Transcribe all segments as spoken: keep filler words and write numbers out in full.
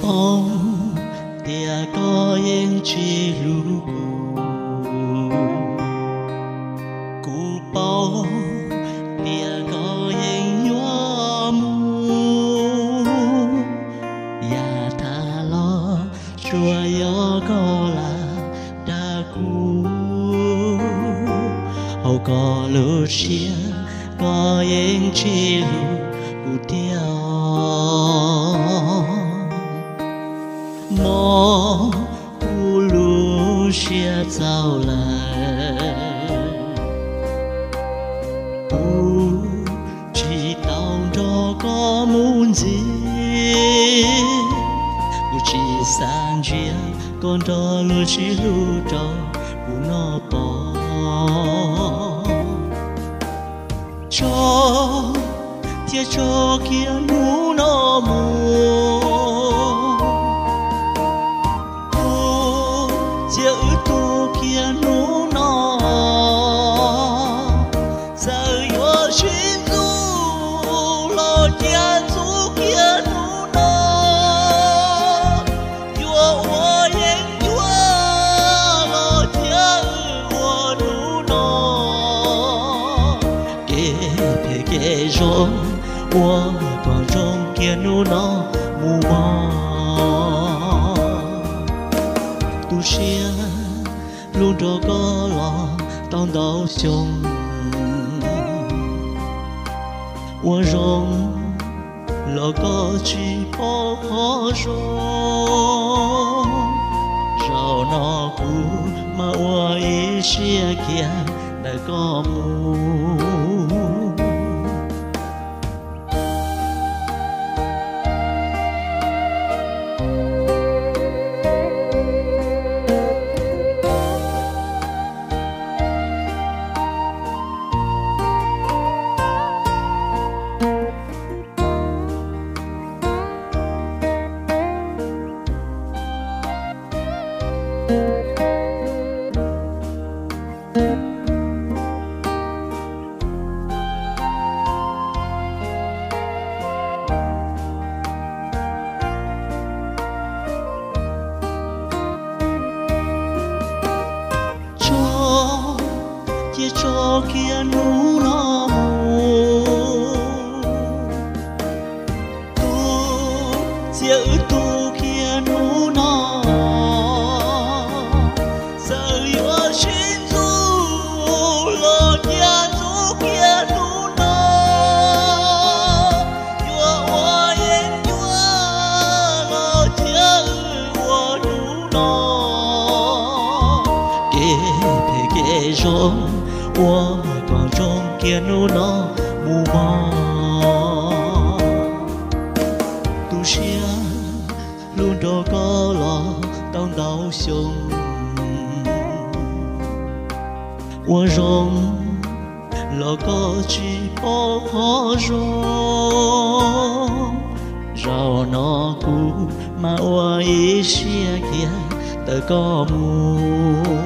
mong tia có yên chỉ lu cụ bao tia có yên nhua mu ya tha lo chua yo có là đã cũ hậu có lu chia có yên chỉ lu cụ tia mò u lu xia zao lại u chỉ tao cho có muốn gì u chỉ sang chia con đó lu chỉ lu đó u nó bỏ cho thiệt cho kia nu nó mua giờ tu kia nu nó giờ yo xin du lo kia du kia nu nó yo wo yen yo lo kia wo nu nó kể kể kể rồi wo còn trong kia nu nó mù mờ tu xia luôn cho có lo tao đau sông我容了个去不可说绕那湖嘛我一些见那个木cho kia nu nó mù tu giữ tu kia nu nó giờ yo xin du lo kia du kia nu nó yo wo yen yo lo kia wo nu nó kể kể rồi我光中见路那木马，都是路多高了当到胸，我容了个去不可容，绕那古嘛我一些见的个木。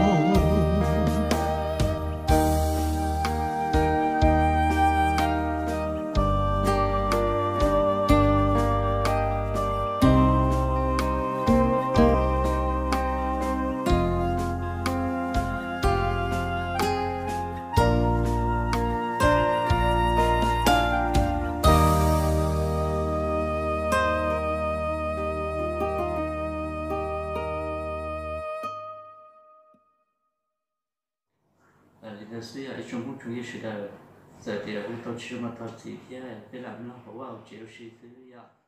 là suy ở trong cũng chủ yếu sự đời giờ thì là cũng tao chưa mà tao chỉ cái cái làm nó hậu vào chịu suy thứ ya